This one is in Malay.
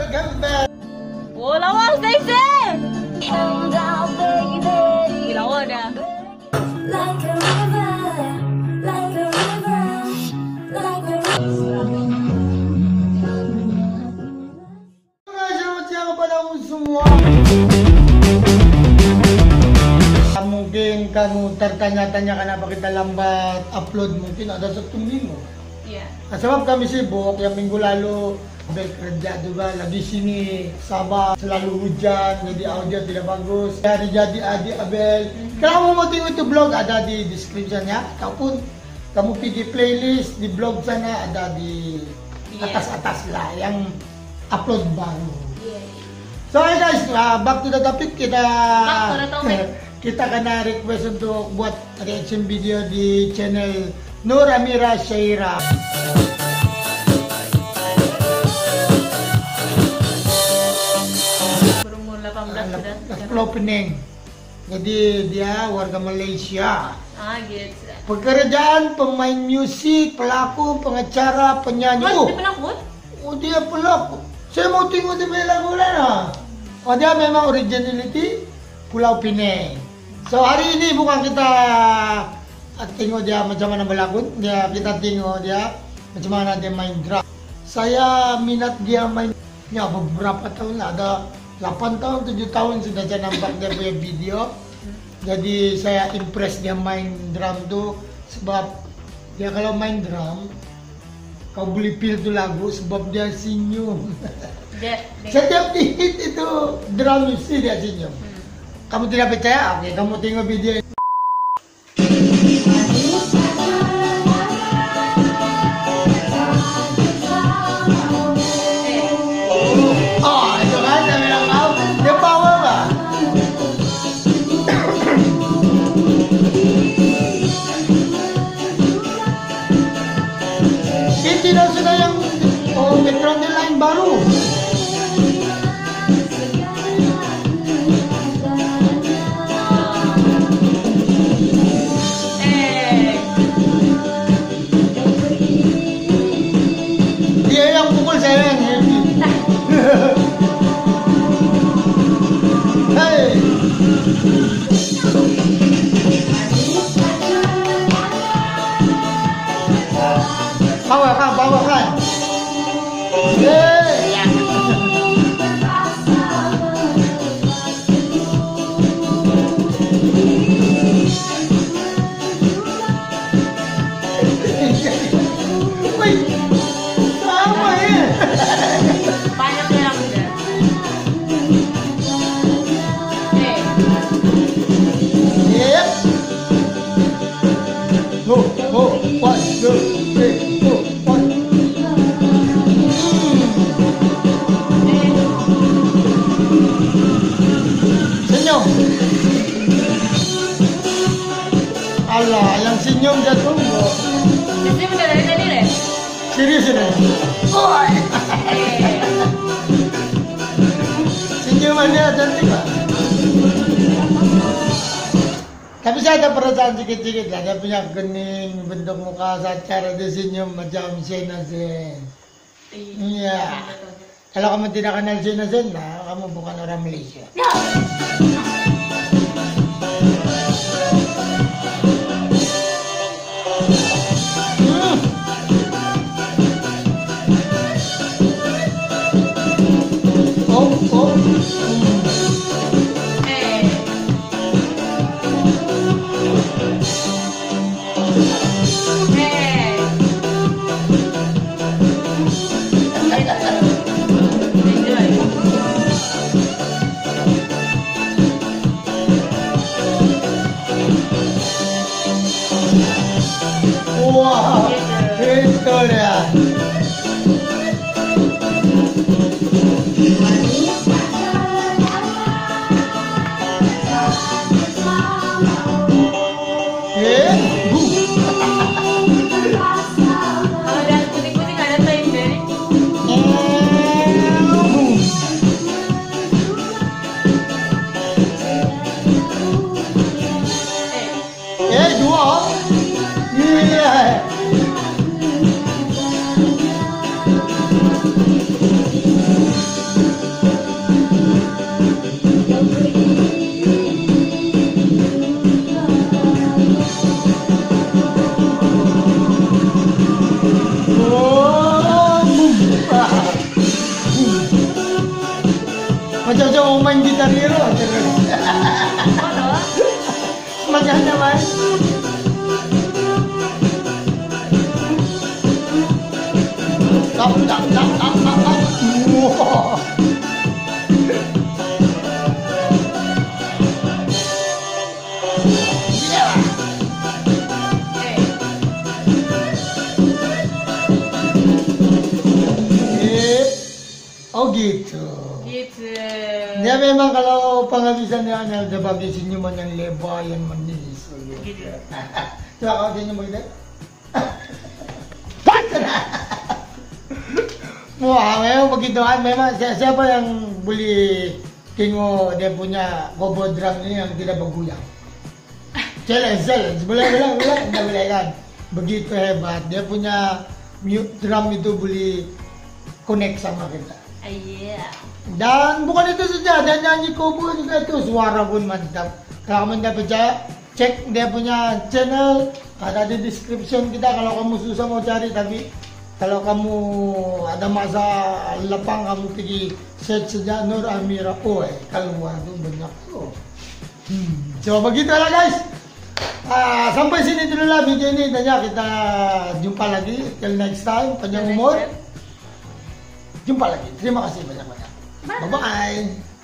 gambar. Oh, lawa Stacy. Lawa dah. Like a river, like a river, like a river. Selamat siang kepada semua. Mungkin kamu tertanya-tanya kenapa kita lambat upload, mungkin ada 1 minggu. Iya. Nah, sebab kami sibuk, yang minggu lalu bekerja juga, di sini Sabah selalu hujan, jadi audio tidak bagus. Hari jadi adik Abel. Kalau mau tengok itu blog ada di description-nya, ataupun kamu pergi playlist di blog sana ada di atas-atas lah yang upload baru. So hey guys, back to the topic. Kita kena request untuk buat reaction video di channel Nur Amira Syaira. Berumur 18 sudah. Pulau Penang. Jadi dia warga Malaysia. Gitu. Pekerjaan pemain musik, pelakon, pengacara, penyanyi. Mas, dia penakut? Oh, dia pelakon. Saya mau tengok dia punya lagu lah. Oh, dia memang originality Pulau Penang. So hari ini bukan kita tengok dia macam mana berlakon, kita tengok dia macam mana dia main drum. Saya minat dia mainnya beberapa tahun lah, ada 8 tahun, 7 tahun sudah saya nampak dia punya video. Jadi saya impress dia main drum tuh, sebab dia kalau main drum kau boleh feel tuh lagu sebab dia senyum. Setiap hit itu drum mesti dia senyum. Kamu tidak percaya? Oke, kamu tengok video ini. Oh, itu kan saya bilang kau, dia power lah. Ini tidak sudah yang background dia lain baru. Bawakan. Sama ya. Banyak yang udah. Yep. Go, 1, 2, 3, 4, 1. Senyum. Allah, yang senyum jatuh. Jadi udah dari tadi deh. Serius ini. Oh. Senyumannya cantik lah. Tapi saya ada perasaan sedikit-sedikit lah. Dia punya kening, bentuk muka cara dia senyum macam Shena Zen. Iya. Kalau kamu tidak kenal Shena Zen, nah, kamu bukan orang Malaysia. Ya. cocok mau main gitar hero terus. Ano? Maganda man. Tap tap tap tap tap tap. Wow. Yeah. Oh gitu. Gitu. Dia memang kalau penghabisan dia hanya ada bagi senyuman yang lebar yang manis. Gitu. Coba kau senyum begitu. Wah, memang begituan. Memang siapa yang boleh tengok dia punya gobo drum ini yang tidak bergoyang. Challenge. Boleh, tidak boleh kan? Begitu hebat. Dia punya mute drum itu boleh connect sama kita. Yeah. Dan bukan itu saja, dia nyanyi kobo juga itu suara pun mantap. Kalau kamu tidak percaya, cek dia punya channel, ada di description kita kalau kamu susah mau cari. Tapi kalau kamu ada masa lapang, kamu pergi search saja Nur Amira. Oh, keluar tuh banyak tuh. Coba begitu lah guys. Sampai sini dulu lah video ini. Tanya kita jumpa lagi. Till next time, panjang umur. Jumpa lagi. Terima kasih banyak-banyak. Bye-bye.